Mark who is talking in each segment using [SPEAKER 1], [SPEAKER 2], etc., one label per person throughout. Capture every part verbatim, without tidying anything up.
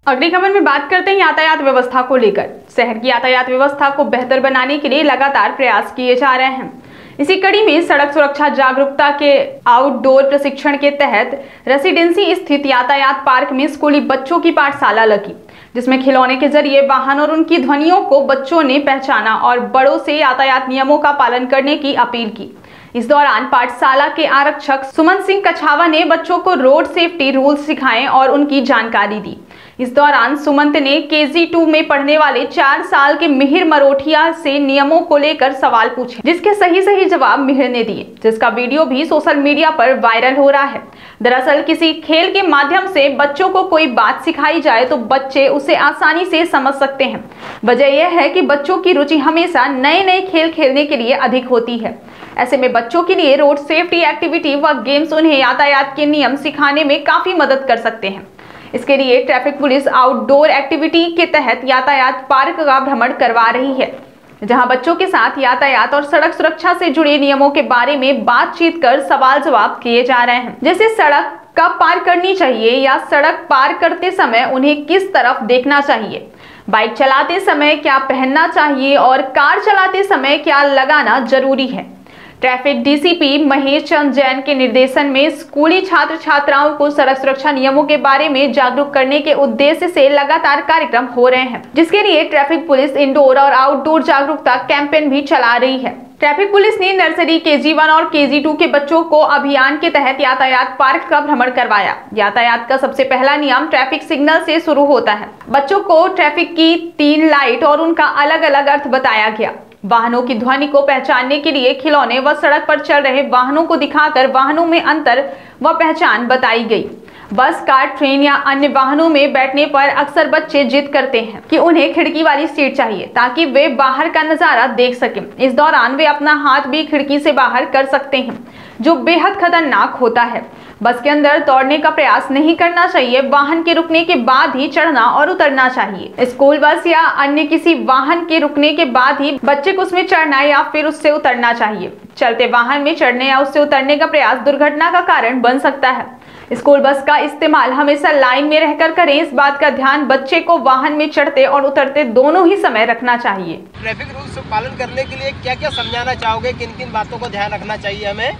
[SPEAKER 1] अगली खबर में बात करते हैं यातायात व्यवस्था को लेकर। शहर की यातायात व्यवस्था को बेहतर बनाने के लिए लगातार प्रयास किए जा रहे हैं। इसी कड़ी में सड़क सुरक्षा जागरूकता के आउटडोर प्रशिक्षण के तहत रेसिडेंसी स्थित यातायात पार्क में स्कूली बच्चों की पाठशाला लगी, जिसमें खिलौने के जरिए वाहन और उनकी ध्वनियों को बच्चों ने पहचाना और बड़ों से यातायात नियमों का पालन करने की अपील की। इस दौरान पाठशाला के आरक्षक सुमन सिंह कछावा ने बच्चों को रोड सेफ्टी रूल्स सिखाए और उनकी जानकारी दी। इस दौरान सुमंत ने केजी टू में पढ़ने वाले चार साल के मिहिर मरोठिया से नियमों को लेकर सवाल पूछे, जिसके सही सही जवाब मिहिर ने दिए, जिसका वीडियो भी सोशल मीडिया पर वायरल हो रहा है। दरअसल किसी खेल के माध्यम से बच्चों को कोई बात सिखाई जाए तो बच्चे उसे आसानी से समझ सकते हैं। वजह यह है कि बच्चों की रुचि हमेशा नए नए खेल खेलने के लिए अधिक होती है। ऐसे में बच्चों के लिए रोड सेफ्टी एक्टिविटी व गेम्स उन्हें यातायात के नियम सिखाने में काफी मदद कर सकते हैं। इसके लिए ट्रैफिक पुलिस आउटडोर एक्टिविटी के तहत यातायात पार्क का भ्रमण करवा रही है, जहां बच्चों के साथ यातायात और सड़क सुरक्षा से जुड़े नियमों के बारे में बातचीत कर सवाल जवाब किए जा रहे हैं, जैसे सड़क कब पार करनी चाहिए या सड़क पार करते समय उन्हें किस तरफ देखना चाहिए, बाइक चलाते समय क्या पहनना चाहिए और कार चलाते समय क्या लगाना जरूरी है। ट्रैफिक डीसीपी महेश चंद्र जैन के निर्देशन में स्कूली छात्र छात्राओं को सड़क सुरक्षा नियमों के बारे में जागरूक करने के उद्देश्य से लगातार कार्यक्रम हो रहे हैं, जिसके लिए ट्रैफिक पुलिस इंडोर और आउटडोर जागरूकता कैंपेन भी चला रही है। ट्रैफिक पुलिस ने नर्सरी केजी वन और केजी टू के बच्चों को अभियान के तहत यातायात पार्क का भ्रमण करवाया। यातायात का सबसे पहला नियम ट्रैफिक सिग्नल से शुरू होता है। बच्चों को ट्रैफिक की तीन लाइट और उनका अलग अलग अर्थ बताया गया। वाहनों की ध्वनि को पहचानने के लिए खिलौने व सड़क पर चल रहे वाहनों को दिखाकर वाहनों में अंतर व पहचान बताई गई। बस, कार, ट्रेन या अन्य वाहनों में बैठने पर अक्सर बच्चे जिद करते हैं कि उन्हें खिड़की वाली सीट चाहिए ताकि वे बाहर का नजारा देख सकें। इस दौरान वे अपना हाथ भी खिड़की से बाहर कर सकते हैं, जो बेहद खतरनाक होता है। बस के अंदर दौड़ने का प्रयास नहीं करना चाहिए। वाहन के रुकने के बाद ही चढ़ना और उतरना चाहिए। स्कूल बस या अन्य किसी वाहन के रुकने के बाद ही बच्चे को उसमें चढ़ना या फिर उससे उतरना चाहिए। चलते वाहन में चढ़ने या उससे उतरने का प्रयास दुर्घटना का कारण बन सकता है। स्कूल बस का इस्तेमाल हमेशा लाइन में रहकर करें। इस बात का ध्यान बच्चे को वाहन में चढ़ते और उतरते दोनों ही समय रखना चाहिए।
[SPEAKER 2] ट्रैफिक रूल्स पालन करने के लिए क्या क्या समझाना चाहोगे, किन किन बातों को ध्यान रखना चाहिए हमें?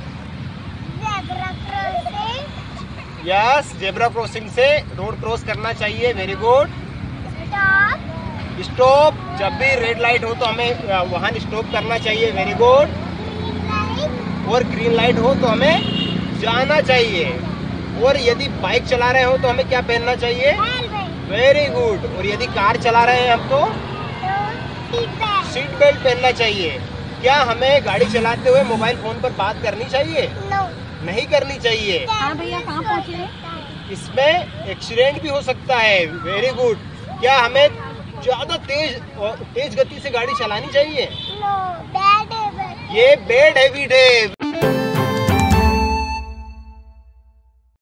[SPEAKER 2] यस, जेब्रा क्रॉसिंग से रोड क्रॉस करना चाहिए। Very good. स्टॉप, जब भी रेड लाइट हो तो हमें वाहन स्टॉप करना चाहिए। Very good. और ग्रीन लाइट हो तो हमें जाना चाहिए। और यदि बाइक चला रहे हो तो हमें क्या पहनना चाहिए? Very good. और यदि कार चला रहे हैं हम तो सीट बेल्ट पहनना चाहिए। क्या हमें गाड़ी चलाते हुए मोबाइल फोन पर बात करनी चाहिए? no. नहीं करनी चाहिए।
[SPEAKER 3] हाँ भैया, कहाँ पहुँचे?
[SPEAKER 2] इसमें एक्सीडेंट भी हो सकता है। Very good. क्या हमें ज्यादा तेज तेज गति से गाड़ी चलानी चाहिए?
[SPEAKER 3] no, bad habit.
[SPEAKER 2] ये बैड हैबिट है।